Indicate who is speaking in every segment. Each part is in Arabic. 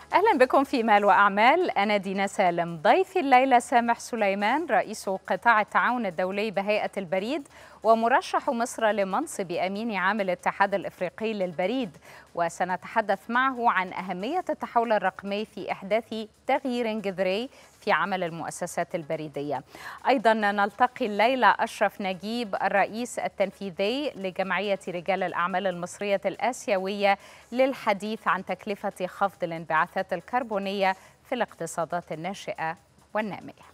Speaker 1: أهلا بكم في مال وأعمال. أنا دينا سالم. ضيفي الليلة سامح سليمان، رئيس قطاع التعاون الدولي بهيئة البريد ومرشح مصر لمنصب أمين عام الاتحاد الإفريقي للبريد، وسنتحدث معه عن أهمية التحول الرقمي في إحداث تغيير جذري في عمل المؤسسات البريدية. أيضا نلتقي الليلة أشرف نجيب، الرئيس التنفيذي لجمعية رجال الأعمال المصرية الآسيوية، للحديث عن تكلفة خفض الانبعاثات الكربونية في الاقتصادات الناشئة والنامية.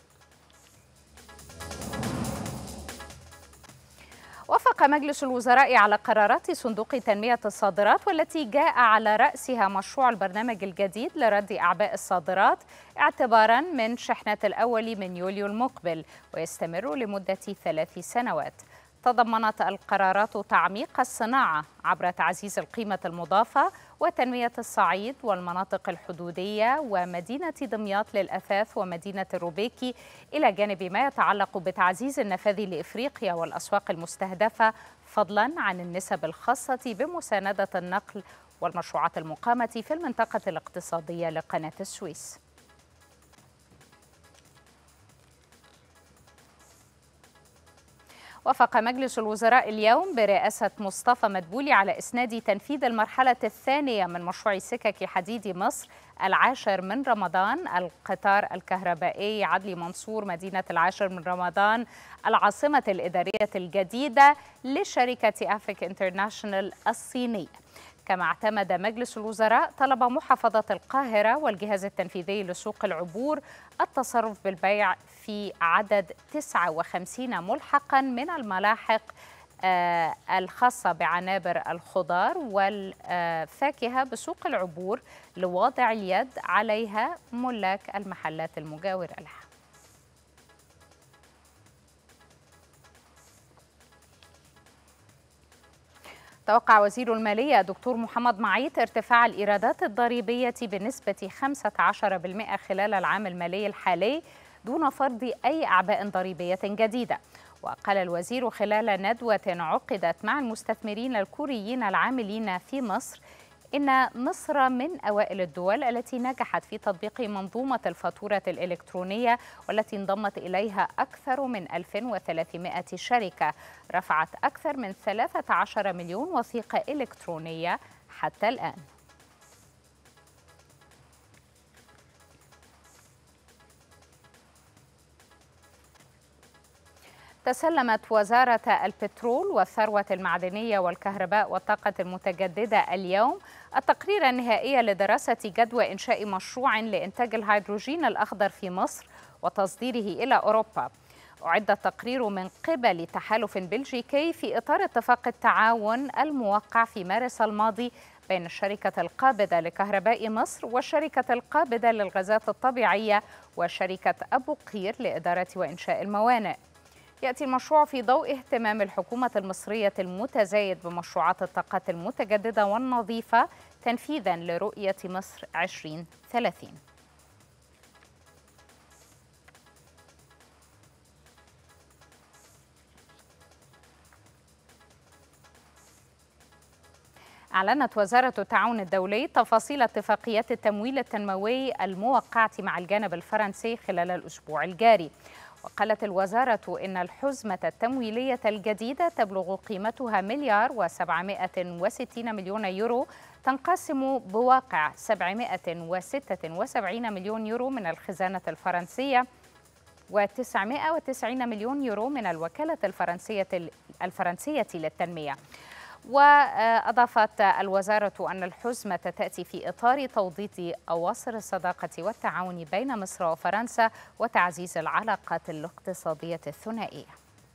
Speaker 1: وافق مجلس الوزراء على قرارات صندوق تنمية الصادرات، والتي جاء على رأسها مشروع البرنامج الجديد لرد أعباء الصادرات اعتبارا من شحنة الأول من يوليو المقبل، ويستمر لمدة 3 سنوات. تضمنت القرارات تعميق الصناعة عبر تعزيز القيمة المضافة وتنمية الصعيد والمناطق الحدودية ومدينة دمياط للأثاث ومدينة الروبيكي، إلى جانب ما يتعلق بتعزيز النفاذ لإفريقيا والأسواق المستهدفة، فضلا عن النسب الخاصة بمساندة النقل والمشروعات المقامة في المنطقة الاقتصادية لقناة السويس. وافق مجلس الوزراء اليوم برئاسة مصطفى مدبولي على إسناد تنفيذ المرحلة الثانية من مشروع سكك حديد مصر 10 من رمضان، القطار الكهربائي عدلي منصور مدينة 10 من رمضان العاصمة الإدارية الجديدة لشركة أفريك انترناشونال الصينية. كما اعتمد مجلس الوزراء طلب محافظة القاهرة والجهاز التنفيذي لسوق العبور التصرف بالبيع في عدد 59 ملحقا من الملاحق الخاصة بعنابر الخضار والفاكهة بسوق العبور لوضع اليد عليها ملاك المحلات المجاورة لها. توقع وزير المالية دكتور محمد معيط ارتفاع الإيرادات الضريبية بنسبة 15% خلال العام المالي الحالي دون فرض أي أعباء ضريبية جديدة. وقال الوزير خلال ندوة عقدت مع المستثمرين الكوريين العاملين في مصر إن مصر من أوائل الدول التي نجحت في تطبيق منظومة الفاتورة الإلكترونية، والتي انضمت إليها أكثر من 1300 شركة، رفعت أكثر من 13 مليون وثيقة إلكترونية حتى الآن. تسلمت وزارة البترول والثروة المعدنية والكهرباء والطاقة المتجددة اليوم التقرير النهائي لدراسة جدوى إنشاء مشروع لإنتاج الهيدروجين الأخضر في مصر وتصديره إلى أوروبا. أعد التقرير من قبل تحالف بلجيكي في إطار اتفاق التعاون الموقع في مارس الماضي بين الشركة القابضة لكهرباء مصر والشركة القابضة للغازات الطبيعية وشركة أبو قير لإدارة وإنشاء الموانئ. يأتي المشروع في ضوء اهتمام الحكومة المصرية المتزايد بمشروعات الطاقات المتجددة والنظيفة تنفيذا لرؤية مصر 2030. أعلنت وزارة التعاون الدولي تفاصيل اتفاقيات التمويل التنموي الموقعة مع الجانب الفرنسي خلال الأسبوع الجاري. وقالت الوزارة إن الحزمة التمويلية الجديدة تبلغ قيمتها 1,760 مليون يورو، تنقسم بواقع 776 مليون يورو من الخزانة الفرنسية و990 مليون يورو من الوكالة الفرنسية للتنمية. وأضافت الوزارة أن الحزمة تأتي في إطار توطيد أواصر الصداقة والتعاون بين مصر وفرنسا وتعزيز العلاقات الاقتصادية الثنائية.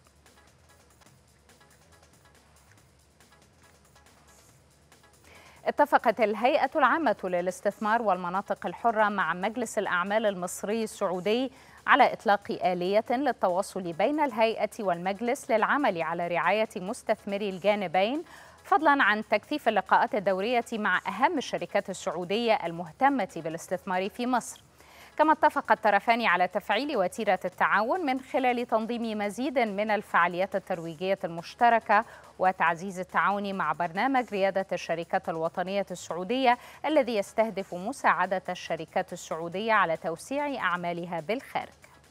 Speaker 1: اتفقت الهيئة العامة للاستثمار والمناطق الحرة مع مجلس الأعمال المصري السعودي على إطلاق آلية للتواصل بين الهيئة والمجلس للعمل على رعاية مستثمري الجانبين، فضلا عن تكثيف اللقاءات الدورية مع أهم الشركات السعودية المهتمة بالاستثمار في مصر. كما اتفق الطرفان على تفعيل وتيرة التعاون من خلال تنظيم مزيد من الفعاليات الترويجية المشتركة وتعزيز التعاون مع برنامج ريادة الشركات الوطنية السعودية الذي يستهدف مساعدة الشركات السعودية على توسيع أعمالها بالخارج.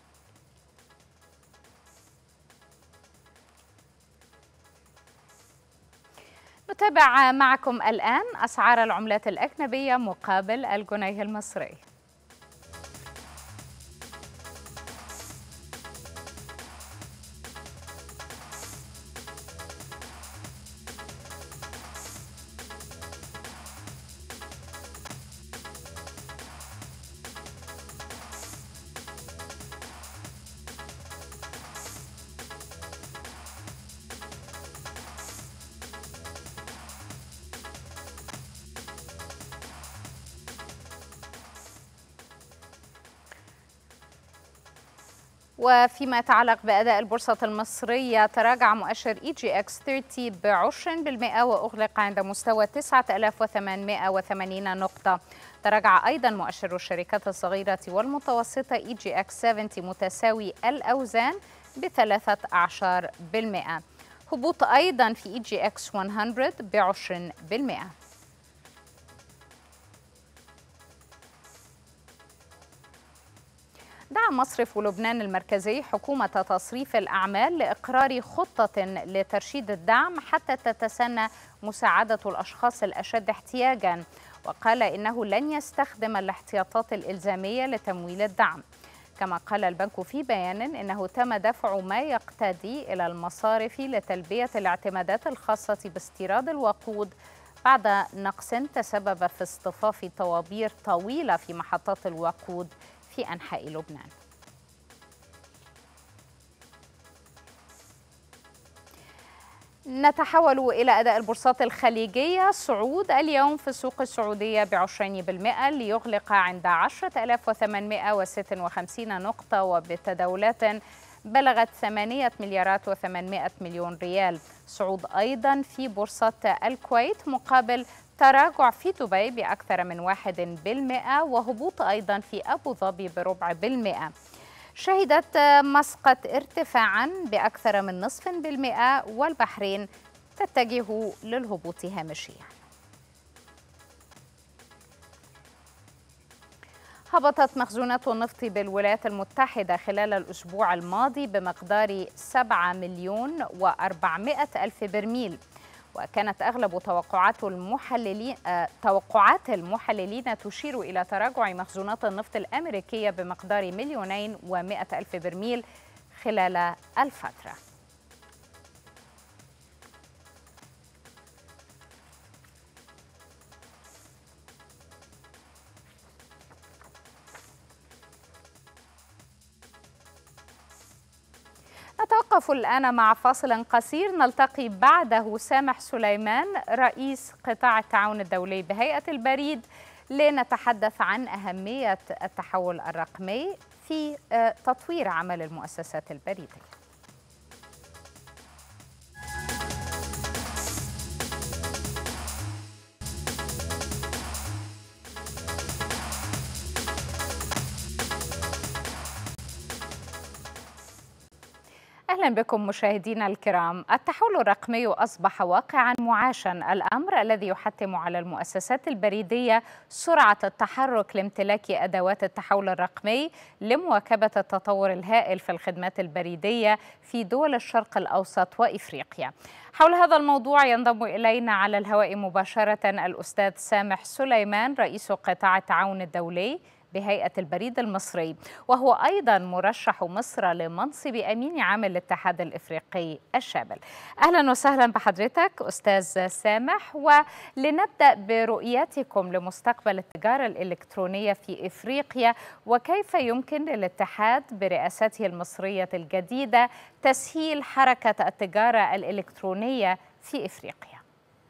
Speaker 1: نتابع معكم الآن أسعار العملات الأجنبية مقابل الجنيه المصري. وفيما يتعلق بأداء البورصة المصرية، تراجع مؤشر EGX 30 ب20% وأغلق عند مستوى 9880 نقطة. تراجع أيضا مؤشر الشركات الصغيرة والمتوسطة EGX 70 متساوي الأوزان ب13%. هبوط أيضا في EGX 100 ب20%. دعا مصرف لبنان المركزي حكومة تصريف الأعمال لإقرار خطة لترشيد الدعم حتى تتسنى مساعدة الأشخاص الأشد احتياجاً، وقال إنه لن يستخدم الاحتياطات الإلزامية لتمويل الدعم. كما قال البنك في بيان إنه تم دفع ما يقتدي إلى المصارف لتلبية الاعتمادات الخاصة باستيراد الوقود بعد نقص تسبب في اصطفاف طوابير طويلة في محطات الوقود في أنحاء لبنان. نتحول إلى أداء البورصات الخليجية. صعود اليوم في السوق السعودية ب20% ليغلق عند 10856 نقطة وبتداولات بلغت 8 مليارات و800 مليون ريال. صعود أيضا في بورصة الكويت مقابل تراجع في دبي بأكثر من 1%، وهبوط أيضا في أبو ظبي ب0.5%. شهدت مسقط ارتفاعا بأكثر من 0.5%، والبحرين تتجه للهبوط هامشيا. هبطت مخزونات النفط بالولايات المتحدة خلال الأسبوع الماضي بمقدار 7,400,000 برميل، وكانت أغلب توقعات المحللين تشير إلى تراجع مخزونات النفط الأمريكية بمقدار 2,100,000 برميل خلال الفترة. نتوقف الآن مع فاصل قصير، نلتقي بعده سامح سليمان رئيس قطاع التعاون الدولي بهيئة البريد لنتحدث عن أهمية التحول الرقمي في تطوير عمل المؤسسات البريدية. أهلا بكم مشاهدينا الكرام. التحول الرقمي أصبح واقعا معاشا، الأمر الذي يحتم على المؤسسات البريدية سرعة التحرك لامتلاك أدوات التحول الرقمي لمواكبة التطور الهائل في الخدمات البريدية في دول الشرق الأوسط وإفريقيا. حول هذا الموضوع ينضم إلينا على الهواء مباشرة الأستاذ سامح سليمان رئيس قطاع التعاون الدولي بهيئة البريد المصري، وهو أيضا مرشح مصر لمنصب أمين عام الاتحاد الإفريقي الشامل. أهلا وسهلا بحضرتك أستاذ سامح، ولنبدأ برؤيتكم لمستقبل التجارة الإلكترونية في إفريقيا، وكيف يمكن للاتحاد برئاسته المصرية الجديدة تسهيل حركة التجارة الإلكترونية في إفريقيا.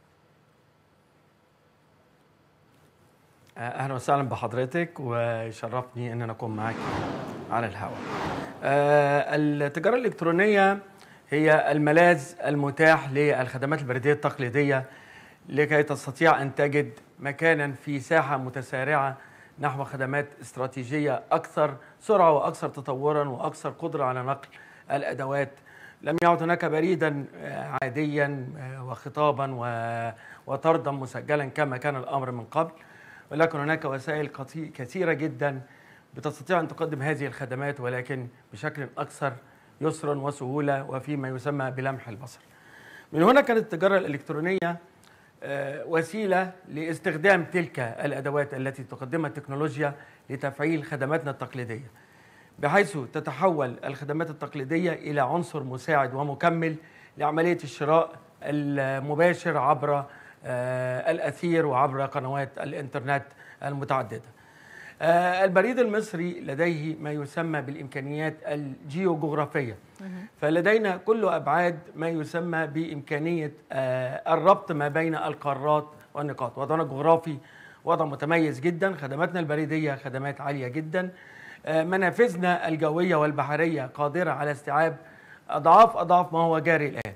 Speaker 2: أهلا وسهلا بحضرتك، ويشرفني أن أنا أكون معاك على الهواء. التجارة الإلكترونية هي الملاذ المتاح للخدمات البريدية التقليدية لكي تستطيع أن تجد مكانا في ساحة متسارعة نحو خدمات استراتيجية أكثر سرعة وأكثر تطورا وأكثر قدرة على نقل الأدوات. لم يعد هناك بريدا عاديا وخطابا وطردا مسجلا كما كان الأمر من قبل، ولكن هناك وسائل كثيرة جدا بتستطيع أن تقدم هذه الخدمات، ولكن بشكل أكثر يسرا وسهولة وفيما يسمى بلمح البصر. من هنا كانت التجارة الإلكترونية وسيلة لاستخدام تلك الأدوات التي تقدمها التكنولوجيا لتفعيل خدماتنا التقليدية، بحيث تتحول الخدمات التقليدية إلى عنصر مساعد ومكمل لعملية الشراء المباشر عبر الأثير وعبر قنوات الإنترنت المتعددة. البريد المصري لديه ما يسمى بالإمكانيات الجيوغرافية، فلدينا كل أبعاد ما يسمى بإمكانية الربط ما بين القارات والنقاط. وضعنا الجغرافي وضع متميز جدا، خدماتنا البريدية خدمات عالية جدا، منافذنا الجوية والبحرية قادرة على استيعاب أضعاف ما هو جاري الآن.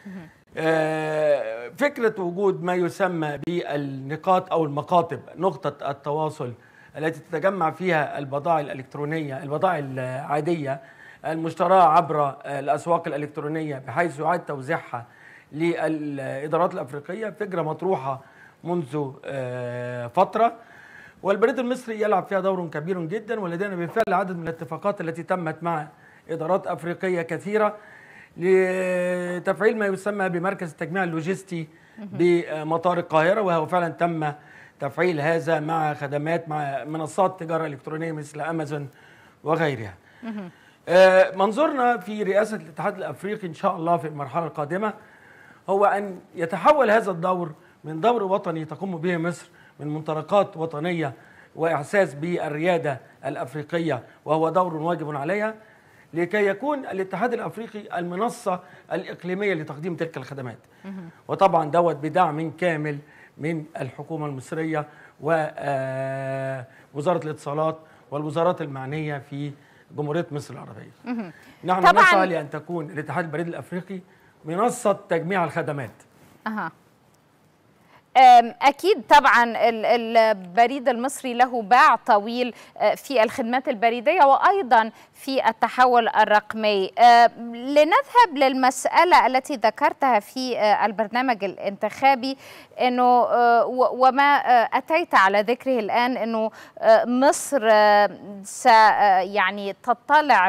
Speaker 2: فكرة وجود ما يسمى بالنقاط أو المقاطب، نقطة التواصل التي تتجمع فيها البضائع الإلكترونية، البضائع العادية المشتراة عبر الأسواق الإلكترونية، بحيث يعاد توزيعها للإدارات الأفريقية، فكرة مطروحة منذ فترة، والبريد المصري يلعب فيها دور كبير جدا. ولدينا بالفعل عدد من الاتفاقات التي تمت مع إدارات أفريقية كثيرة لتفعيل ما يسمى بمركز التجميع اللوجستي بمطار القاهرة، وهو فعلا تم تفعيل هذا مع خدمات مع منصات تجارة إلكترونية مثل أمازون وغيرها. منظورنا في رئاسة الاتحاد الأفريقي إن شاء الله في المرحلة القادمة هو أن يتحول هذا الدور من دور وطني تقوم به مصر من منطلقات وطنية وإحساس بالريادة الأفريقية، وهو دور واجب عليها، لكي يكون الاتحاد الأفريقي المنصة الإقليمية لتقديم تلك الخدمات. وطبعا دوت بدعم كامل من الحكومة المصرية ووزارة الاتصالات والوزارات المعنية في جمهورية مصر العربية. نحن نسعى لأن تكون الاتحاد البريد الأفريقي منصة تجميع الخدمات.
Speaker 1: أكيد طبعا البريد المصري له باع طويل في الخدمات البريدية وأيضا في التحول الرقمي. لنذهب للمسألة التي ذكرتها في البرنامج الانتخابي، أنه وما أتيت على ذكره الآن، أنه مصر يعني تطلع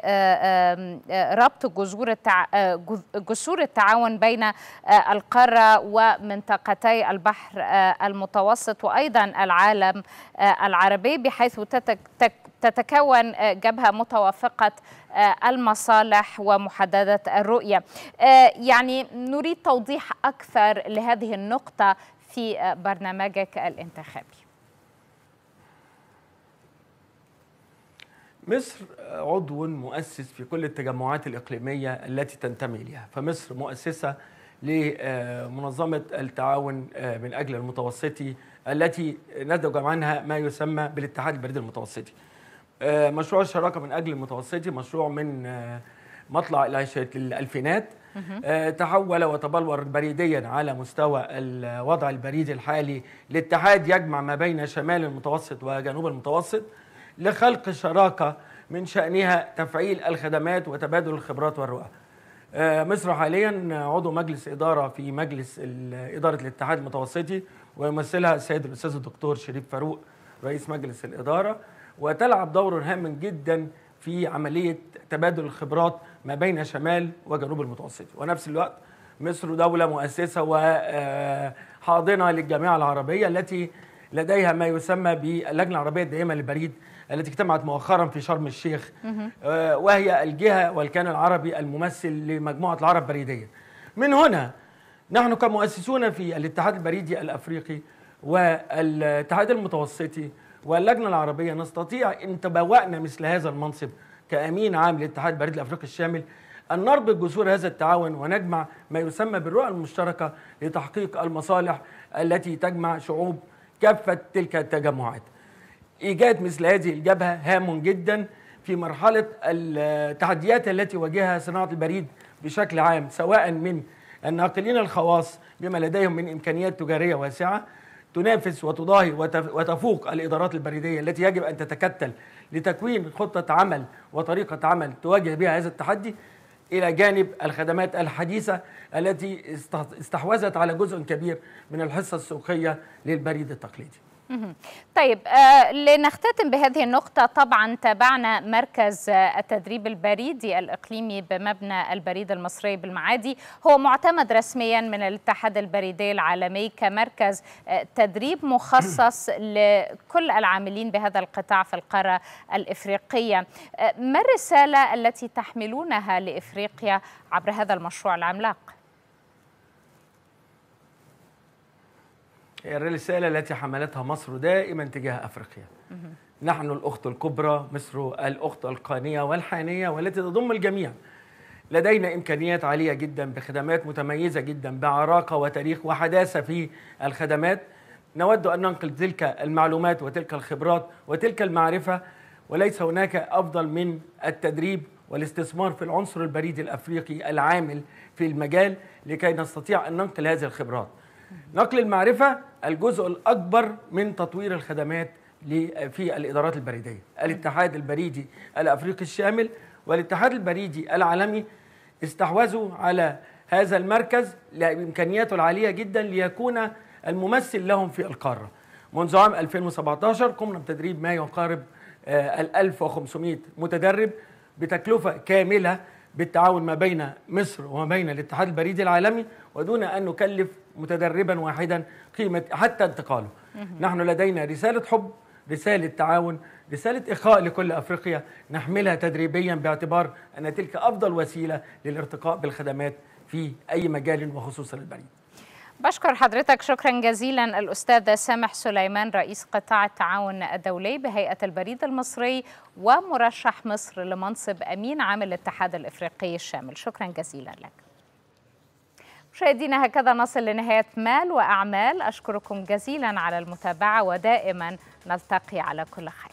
Speaker 1: بربط جسور التعاون بين القارة ومنطقتي البحر المتوسط وأيضا العالم العربي، بحيث تتكون جبهة متوافقة المصالح ومحددة الرؤية. يعني نريد توضيح أكثر لهذه النقطة في برنامجك الانتخابي.
Speaker 2: مصر عضو مؤسس في كل التجمعات الإقليمية التي تنتمي إليها، فمصر مؤسسة لمنظمة التعاون من أجل المتوسطي التي نتج عنها ما يسمى بالاتحاد البريدي المتوسطي. مشروع الشراكة من أجل المتوسطي مشروع من مطلع الألفينات، تحول وتبلور بريديا على مستوى الوضع البريدي الحالي لاتحاد يجمع ما بين شمال المتوسط وجنوب المتوسط لخلق شراكة من شأنها تفعيل الخدمات وتبادل الخبرات والرؤى. مصر حاليا عضو مجلس إدارة في مجلس إدارة الاتحاد المتوسطي، ويمثلها السيد الأستاذ الدكتور شريف فاروق رئيس مجلس الإدارة، وتلعب دور هام جدا في عملية تبادل الخبرات ما بين شمال وجنوب المتوسط. ونفس الوقت مصر دولة مؤسسة وحاضنة للجامعة العربية التي لديها ما يسمى باللجنة العربية الدائمة للبريد التي اجتمعت مؤخرا في شرم الشيخ، وهي الجهة والكيان العربي الممثل لمجموعة العرب البريدية. من هنا نحن كمؤسسون في الاتحاد البريدي الأفريقي والاتحاد المتوسطي واللجنة العربية نستطيع إن تبوأنا مثل هذا المنصب كأمين عام للاتحاد البريدي الأفريقي الشامل أن نربط جسور هذا التعاون ونجمع ما يسمى بالرؤى المشتركة لتحقيق المصالح التي تجمع شعوب كافة تلك التجمعات. إيجاد مثل هذه الجبهة هام جدا في مرحلة التحديات التي واجهها صناعة البريد بشكل عام، سواء من الناقلين الخواص بما لديهم من إمكانيات تجارية واسعة، تنافس وتضاهي وتفوق الإدارات البريدية التي يجب أن تتكتل لتكوين خطة عمل وطريقة عمل تواجه بها هذا التحدي، إلى جانب الخدمات الحديثة التي استحوذت على جزء كبير من الحصة السوقية للبريد التقليدي.
Speaker 1: طيب، لنختتم بهذه النقطة، طبعا تابعنا مركز التدريب البريدي الإقليمي بمبنى البريد المصري بالمعادي، هو معتمد رسميا من الاتحاد البريدي العالمي كمركز تدريب مخصص لكل العاملين بهذا القطاع في القارة الإفريقية. ما الرسالة التي تحملونها لإفريقيا عبر هذا المشروع العملاق؟
Speaker 2: الرسالة التي حملتها مصر دائما تجاه أفريقيا. نحن الأخت الكبرى، مصر الأخت القانية والحانية والتي تضم الجميع. لدينا إمكانيات عالية جدا بخدمات متميزة جدا بعراقة وتاريخ وحداثة في الخدمات. نود أن ننقل تلك المعلومات وتلك الخبرات وتلك المعرفة، وليس هناك أفضل من التدريب والاستثمار في العنصر البريدي الأفريقي العامل في المجال لكي نستطيع أن ننقل هذه الخبرات. نقل المعرفة الجزء الأكبر من تطوير الخدمات في الإدارات البريدية. الاتحاد البريدي الأفريقي الشامل والاتحاد البريدي العالمي استحوذوا على هذا المركز لإمكانياته العالية جدا ليكون الممثل لهم في القارة. منذ عام 2017 قمنا بتدريب ما يقارب 1500 متدرب بتكلفة كاملة بالتعاون ما بين مصر وما بين الاتحاد البريدي العالمي، ودون أن نكلف متدربا واحدا قيمة حتى انتقاله. نحن لدينا رسالة حب، رسالة تعاون، رسالة إخاء لكل أفريقيا نحملها تدريبيا، باعتبار أن تلك أفضل وسيلة للارتقاء بالخدمات في أي مجال وخصوصا البريد.
Speaker 1: بشكر حضرتك شكرا جزيلا الأستاذ سامح سليمان، رئيس قطاع التعاون الدولي بهيئة البريد المصري ومرشح مصر لمنصب أمين عام الاتحاد الإفريقي الشامل. شكرا جزيلا لك. مشاهدينا، هكذا نصل لنهاية مال وأعمال. أشكركم جزيلا على المتابعة، ودائما نلتقي على كل خير.